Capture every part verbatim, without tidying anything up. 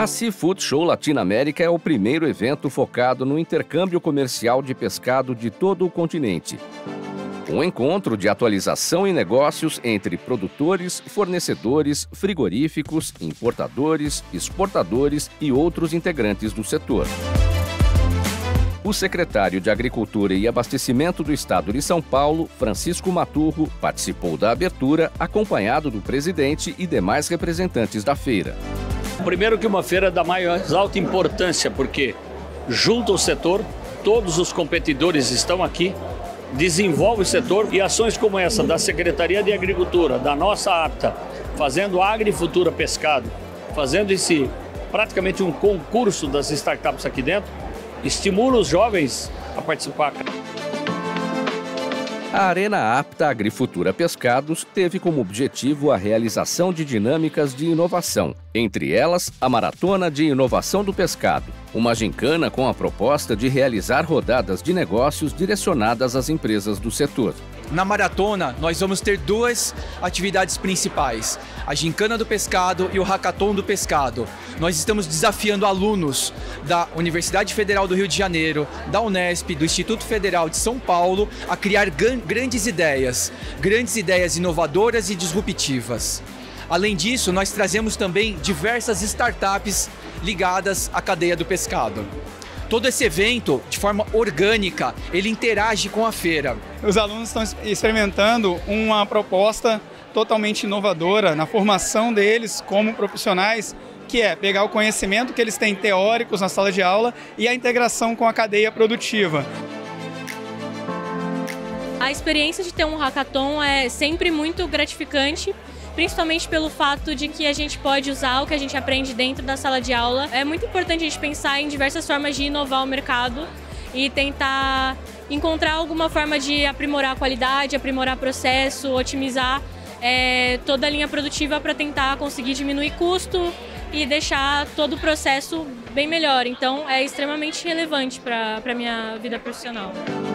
A Seafood Show Latinoamérica é o primeiro evento focado no intercâmbio comercial de pescado de todo o continente. Um encontro de atualização e negócios entre produtores, fornecedores, frigoríficos, importadores, exportadores e outros integrantes do setor. O secretário de Agricultura e Abastecimento do Estado de São Paulo, Francisco Maturro, participou da abertura, acompanhado do presidente e demais representantes da feira. Primeiro que uma feira da mais alta importância, porque junta o setor, todos os competidores estão aqui, desenvolve o setor e ações como essa da Secretaria de Agricultura, da nossa APTA, fazendo Agrifutura Pescado, fazendo esse praticamente um concurso das startups aqui dentro, estimula os jovens a participar. A Arena Apta Agrifutura Pescados teve como objetivo a realização de dinâmicas de inovação, entre elas a Maratona de Inovação do Pescado, uma gincana com a proposta de realizar rodadas de negócios direcionadas às empresas do setor. Na maratona, nós vamos ter duas atividades principais, a Gincana do Pescado e o Hackathon do Pescado. Nós estamos desafiando alunos da Universidade Federal do Rio de Janeiro, da Unesp, do Instituto Federal de São Paulo, a criar grandes ideias, grandes ideias inovadoras e disruptivas. Além disso, nós trazemos também diversas startups ligadas à cadeia do pescado. Todo esse evento, de forma orgânica, ele interage com a feira. Os alunos estão experimentando uma proposta totalmente inovadora na formação deles como profissionais, que é pegar o conhecimento que eles têm teóricos na sala de aula e a integração com a cadeia produtiva. A experiência de ter um hackathon é sempre muito gratificante, principalmente pelo fato de que a gente pode usar o que a gente aprende dentro da sala de aula. É muito importante a gente pensar em diversas formas de inovar o mercado e tentar encontrar alguma forma de aprimorar a qualidade, aprimorar o processo, otimizar é, toda a linha produtiva para tentar conseguir diminuir custo e deixar todo o processo bem melhor. Então é extremamente relevante para a minha vida profissional.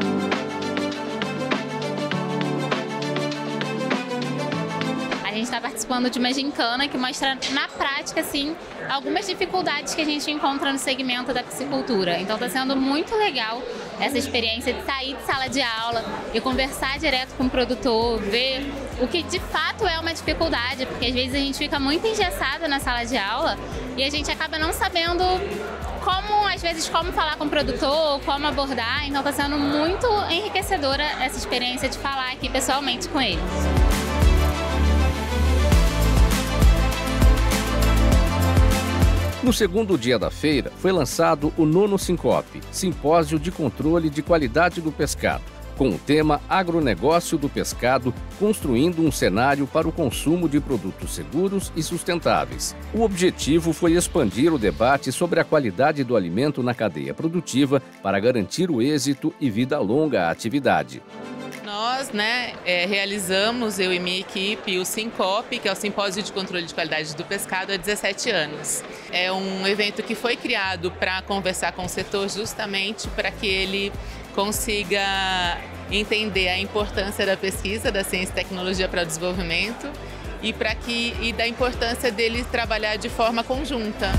A gente está participando de uma gincana que mostra na prática, assim, algumas dificuldades que a gente encontra no segmento da piscicultura. Então está sendo muito legal essa experiência de sair de sala de aula e conversar direto com o produtor, ver o que de fato é uma dificuldade, porque às vezes a gente fica muito engessado na sala de aula e a gente acaba não sabendo como, às vezes, como falar com o produtor, como abordar. Então está sendo muito enriquecedora essa experiência de falar aqui pessoalmente com eles. No segundo dia da feira, foi lançado o nono Sincope, Simpósio de Controle de Qualidade do Pescado, com o tema Agronegócio do Pescado, construindo um cenário para o consumo de produtos seguros e sustentáveis. O objetivo foi expandir o debate sobre a qualidade do alimento na cadeia produtiva para garantir o êxito e vida longa à atividade. Nós, né, é, realizamos, eu e minha equipe, o Sincope, que é o Simpósio de Controle de Qualidade do Pescado, há dezessete anos. É um evento que foi criado para conversar com o setor justamente para que ele consiga entender a importância da pesquisa, da ciência e tecnologia para o desenvolvimento e, para que, e da importância dele trabalhar de forma conjunta.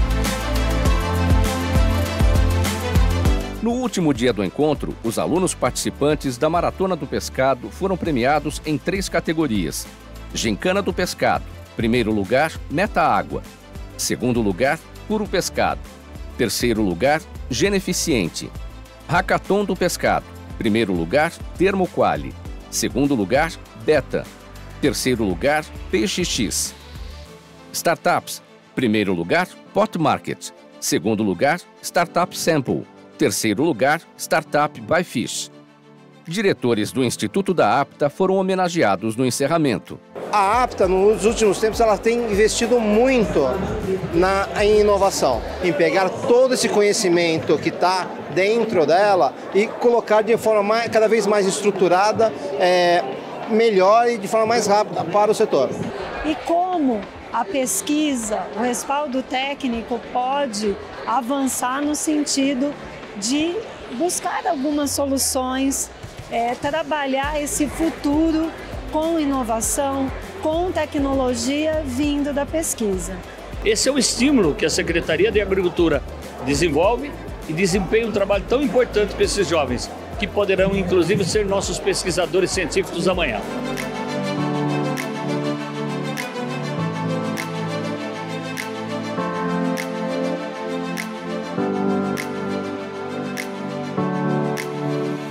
No último dia do encontro, os alunos participantes da Maratona do Pescado foram premiados em três categorias. Gincana do Pescado, primeiro lugar, Meta Água. Segundo lugar, Puro Pescado. Terceiro lugar, Geneficiente. Hackathon do Pescado, primeiro lugar, Termo Quali. Segundo lugar, Beta. Terceiro lugar, Peixe X. Startups, primeiro lugar, Pot Market. Segundo lugar, Startup Sample. Terceiro lugar, Startup by Fish. Diretores do Instituto da APTA foram homenageados no encerramento. A APTA, nos últimos tempos, ela tem investido muito na, em inovação, em pegar todo esse conhecimento que está dentro dela e colocar de forma mais, cada vez mais estruturada, é, melhor e de forma mais rápida para o setor. E como a pesquisa, o respaldo técnico pode avançar no sentido de buscar algumas soluções, é, trabalhar esse futuro com inovação, com tecnologia vindo da pesquisa. Esse é um estímulo que a Secretaria de Agricultura desenvolve e desempenha um trabalho tão importante para esses jovens, que poderão inclusive ser nossos pesquisadores científicos amanhã.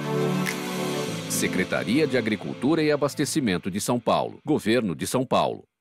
Secretaria de Agricultura e Abastecimento de São Paulo. Governo de São Paulo.